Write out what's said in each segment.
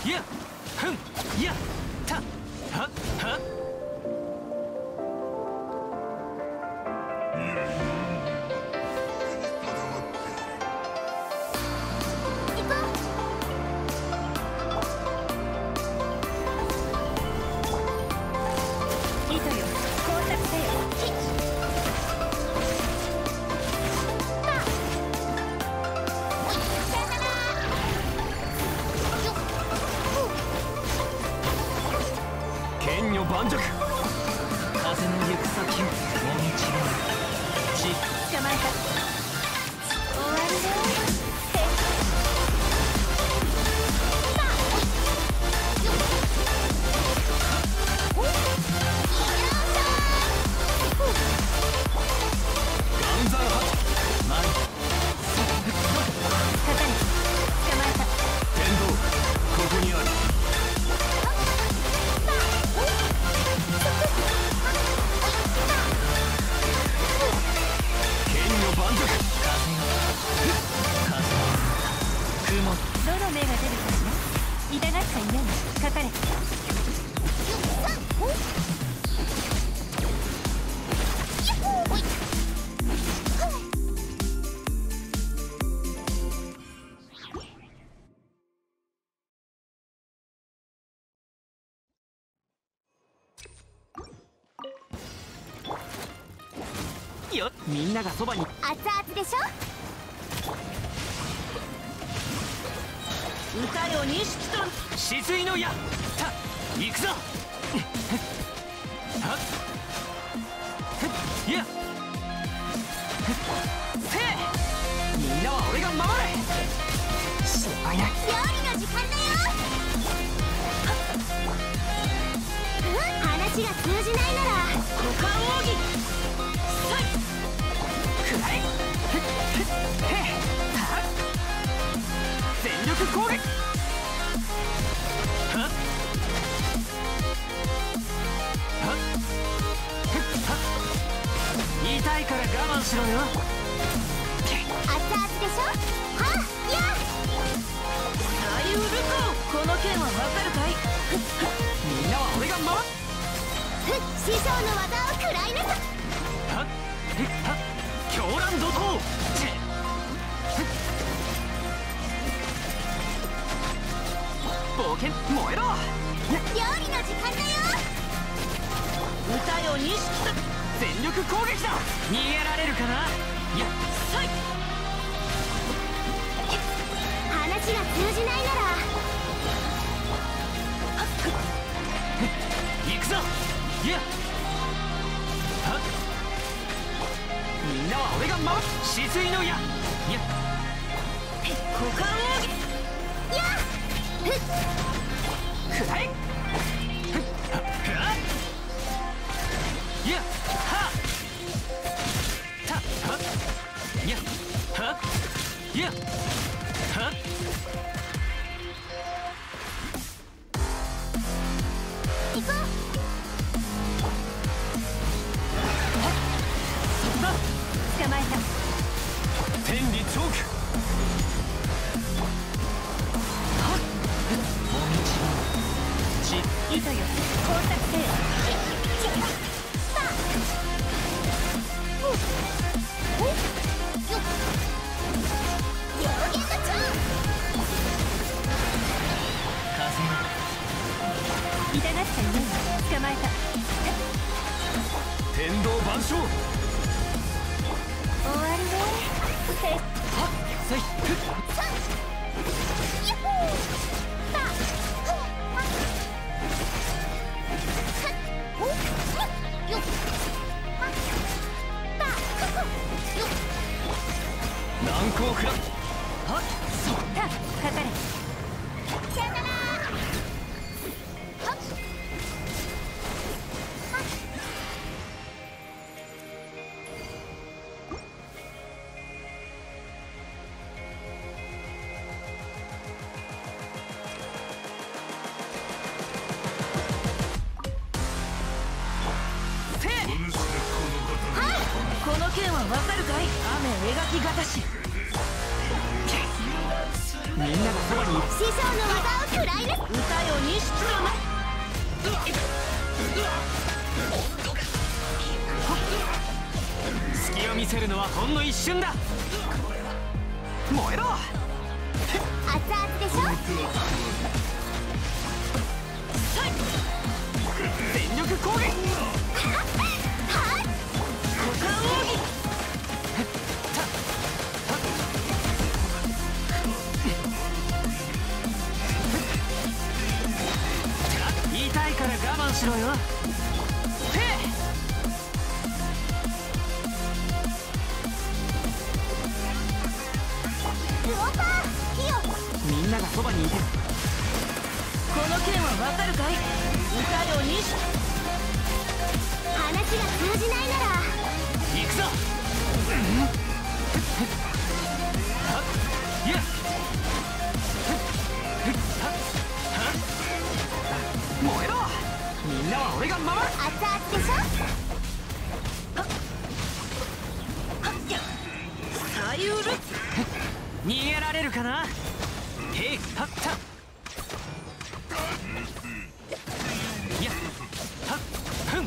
やふんやたはは剣女盤石。風の行く先をもみちろう。 捕まえた。終わりね。 岩山発前かかれ。捕まえた。 天道ここにある。 どの目が出るかしら。痛がっちゃいない。かかれ。 よっ、みんながそばに。 熱々でしょ。歌よ錦と止水の矢た行くぞ。はっやせえ、みんなは俺が守る。心配ない。 料理の時間だよ。話が通じないなら股間奥義。 くらえ。全力攻撃。はっはっはっ痛いから我慢しろよ。 熱々でしょ。はっや大ウルコ。この剣はわかるかい。 みんなは俺が守る。 師匠の技を食らいなさい。 はっはっ狂乱怒涛。冒険燃えろ。 料理の時間だよ。歌よ錦と全力攻撃だ。逃げられるかな。やっさい。 話が通じないなら行くぞ。やっはっみんなは俺が守る。止水の矢やっ股間奥義。やっくらえ。はっやっはったはっやっはっやっはっ行こう。 そこだ。 捕まえた。 天理チョーク。 糸よ工作せよ。病原の蝶。 風痛がっちゃいない。捕まえた。 天道万象。 終わりね。 はっせいふっヤッホー。 難攻不落。はっそっかかれ。さよなら。はっこの剣はわかるかい。雨描きがたし。 みんながそばにいる。 師匠の技を食らいな。歌よ錦の隙を見せるのはほんの一瞬だ。燃えろ。 熱々でしょ。 全力攻撃。痛いから我慢しろよ。 クオパーキヨ。 みんながそばにいてる。 この剣はわかるかい。歌よ錦。話が通じないなら行くぞ。いや燃えろ。みんなは俺が守る。 熱々でしょ。さゆる。 逃げられるかな。へいはったいやはっふん。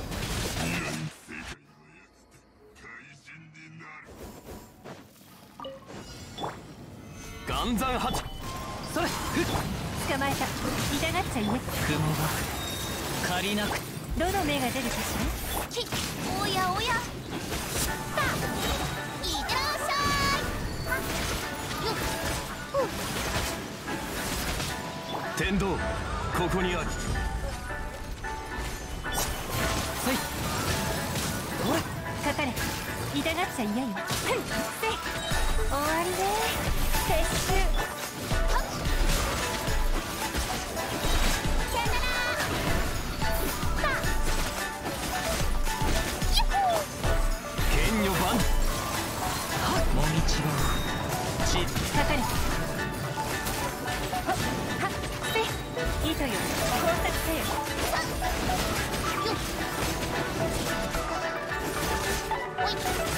岩山八それふっ。 捕まえた。痛がっちゃいね。 雲が借りなく。 どの目が出るかしら。おやおや。さあいってらっしゃい。よっ。 天道ここにある。せいおいかかれ。痛がっちゃいやよ。せい終わりね。撤収。さよなら。さあユッホ剣女番もみちろちー。かかれ。はっせい糸よ。工作せよ。よっ。おい。